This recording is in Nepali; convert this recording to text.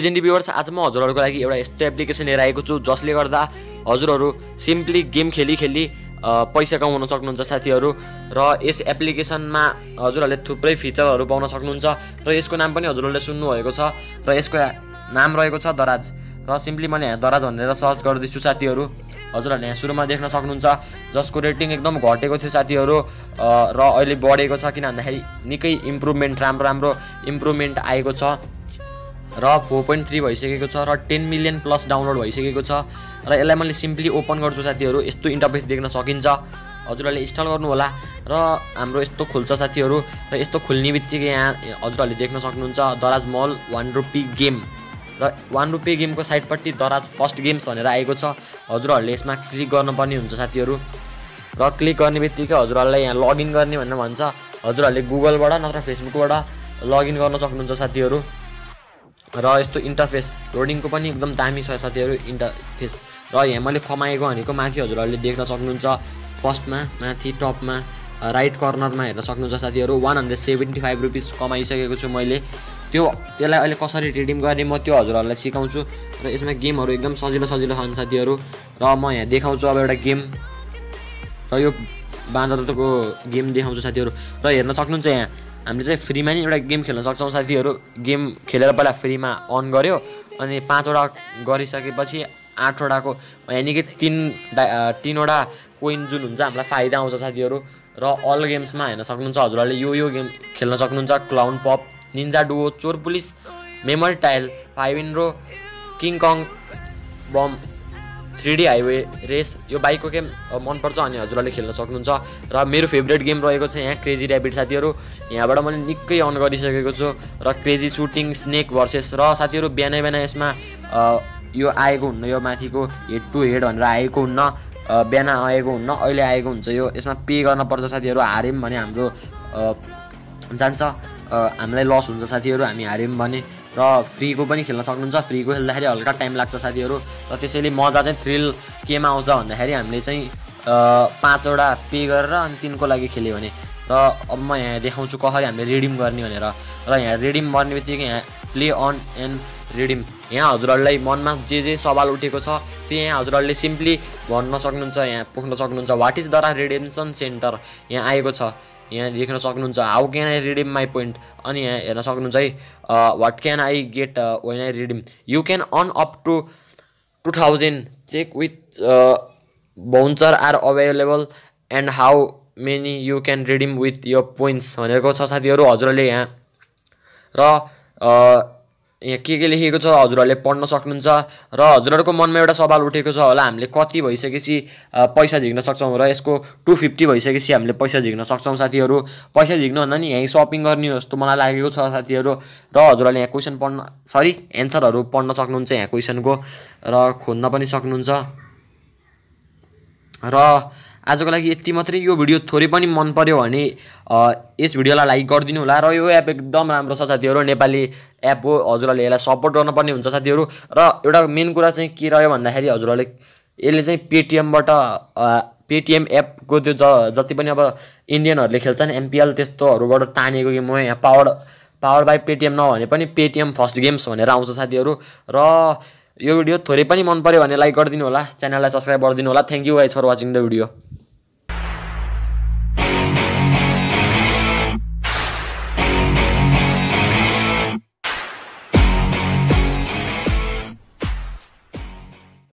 लेजेन्डरी भ्युअर्स, आज म हजुरहरुको लागि एउटा यस्तो एप्लिकेसन लिएर आएको छु जसले गर्दा हजुरहरु सिम्पली गेम खेली पैसा कमाउन सक्नुहुन्छ साथीहरु। र यस एप्लिकेसनमा हजुरहरुले थुप्रै फिचरहरु पाउन सक्नुहुन्छ र यसको नाम पनि हजुरहरुले सुन्नु भएको छ र यसको नाम रहेको छ दराज। र सिम्पली मैले यहाँ दराज भनेर सर्च गर्दैछु साथीहरु। हजुरहरुले यहाँ सुरुमा देख्न सक्नुहुन्छ जसको रेटिङ एकदम घटेको थियो साथीहरु र अहिले बढेको छ किन भन्दाखेरि निकै इम्प्रुभमेन्ट राम्रो इम्प्रुभमेन्ट आएको छ र 4.3 भइसकेको छ र 10 मिलियन प्लस डाउनलोड भइसकेको छ। र यसलाई मैले सिम्पली ओपन गर्छु साथीहरु। यस्तो इन्टरफेस देख्न सकिन्छ, हजुरहरुले इन्स्टल गर्नु होला र हाम्रो यस्तो खुल्छ साथीहरु। र यस्तो खुल्नेबित्तिकै यहाँ हजुरहरुले देख्न सक्नुहुन्छ दराज मल 1 रुपी गेम र 1 रुपी गेमको साइडपट्टि दराज फर्स्ट गेम्स भनेर आएको छ। हजुरहरुले यसमा क्लिक गर्नुपर्ने हुन्छ साथीहरु। र क्लिक गर्नेबित्तिकै हजुरहरुलाई यहाँ लगइन गर्ने भनेर भन्छ। हजुरहरुले गुगलबाट नत्र फेसबुकबाट लगइन गर्न सक्नुहुन्छ साथीहरु। र यस्तो इन्टरफेस लोडिङको पनि एकदम दामी छ साथीहरु इन्टरफेस। र यहाँ मैले कमाएको भनेको माथि हजुरहरुले देख्न सक्नुहुन्छ फर्स्टमा माथि टपमा राइट कर्नरमा हेर्न सक्नुहुन्छ साथीहरु। 175 रुपैयाँ कमाइसकेको छु मैले। त्यसलाई अहिले कसरी रिडिम गर्ने म त्यो हजुरहरुलाई सिकाउँछु। र यसमा गेमहरु एकदम सजिलो छन् साथीहरु। र म यहाँ देखाउँछु अब एउटा गेम र यो बाँदरको गेम देखाउँछु साथीहरु। र हेर्न सक्नुहुन्छ यहाँ हामीले चाहिँ फ्रीमा नि एउटा गेम खेल्न सक्छौं साथीहरु। गेम खेलेर पहिला फ्रीमा अन गर्यो अनि 5 वटा गरिसकेपछि 8 वटाको यानी कि 3 वटा कोइन जुन हुन्छ हामीलाई फाइदा आउँछ साथीहरु। र अल गेम्समा हेर्न सक्नुहुन्छ हजुरहरुले यो गेम खेल्न सक्नुहुन्छ। क्लाउन पप, निन्जा डुओ, चोर पुलिस, memory tile, 5 in row, King Kong bomb, 3D highway race. यो बाइकको गेम मन पर्छ अनि हजुरहरुले खेल्न सक्नुहुन्छ। र मेरो फेभरेट गेम रहेको छ यहाँ क्रेजी र्याबिट साथीहरु। यहाँबाट मैले निकै अन गरिसकेको छु। र क्रेजी सुटिङ स्नेक भर्सेस। र साथीहरु बिहानै यसमा यो आएको हुन्न, यो माथिको हेड टु हेड भनेर आएको हुन्न, बिहान आएको हुन्न, अहिले आएको हुन्छ। यो यसमा पे गर्न पर्छ साथीहरु। हार्यौं भने हाम्रो जान्छ, हामीलाई लस हुन्छ साथीहरु हामी हार्यौं भने। र फ्रीको पनि खेल्न सक्नुहुन्छ। फ्रीको खेल्दाखेरि हल्का टाइम लाग्छ साथीहरु। र त्यसैले मजा चाहिँ थ्रिल केमा आउँछ भन्दाखेरि हामीले चाहिँ 5 वटा पे गरेर अनि 3 को लागि खेल्यो भने। र अब म यहाँ देखाउँछु कसरी हामीले रिडिम गर्ने भनेर। र यहाँ रिडिम गर्नेबित्तिकै यहाँ प्ले अन एन्ड रिडिम, यहाँ हजुरहरुलाई मनमा जे सवाल उठेको छ त्यो यहाँ हजुरहरुले सिम्पली भन्न सक्नुहुन्छ। यहाँ पोख्न सक्नुहुन्छ what is Daraz redemption centre यहाँ आएको छ। यहाँ देख्न सक्नुहुन्छ how can I redeem my point. अनि यहाँ हेर्न सक्नुहुन्छ है what can I get when I redeem. You can earn up to 2000 check with bouncer are available and how many you can redeem with your points भनेको छ साथीहरु। हजुरहरुले यहाँ र यहाँ के लेखेको छ हजुरहरुले पढ्न सक्नुहुन्छ। र हजुरहरुको मनमा एउटा सवाल उठेको छ होला हामीले कति भइसकेपछि पैसा झिक्न सक्छौं। र यसको 250 भइसकेपछि हामीले पैसा झिक्न सक्छौं साथीहरु। पैसा झिक्नु भन्दा नि यही शपिङ गर्ने हो जस्तो मलाई लागेको छ साथीहरु। र हजुरहरुले यहाँ क्वेशन एन्सरहरु पढ्न सक्नुहुन्छ यहाँ क्वेशनको र खोज्न पनि सक्नुहुन्छ। र आजको लागि यति मात्रै। यो भिडियो थोरै पनि मन पर्यो भने यस भिडियोलाई लाइक गरिदिनु होला। र यो एप एकदम राम्रो छ साथीहरु, नेपाली एप हो। हजुरहरुले यसलाई सपोर्ट गर्नुपर्ने हुन्छ साथीहरु। र एउटा मेन कुरा चाहिँ के रह्यो भन्दाखेरि हजुरहरुले यसले चाहिँ पेटीएम एपको त्यो जति पनि अब इन्डियनहरुले खेल्छन् एमपीएल त्यस्तोहरुबाट तानेको गेम हो। यहाँ पावर बाइ पेटीएम नभने पनि पेटीएम फर्स्ट गेम्स भनेर आउँछ साथीहरु। र यो भिडियो थोरै पनि मन पर्यो भने लाइक गरिदिनु होला, च्यानललाई सब्स्क्राइब गरिदिनु होला। Thank you guys for watching the video.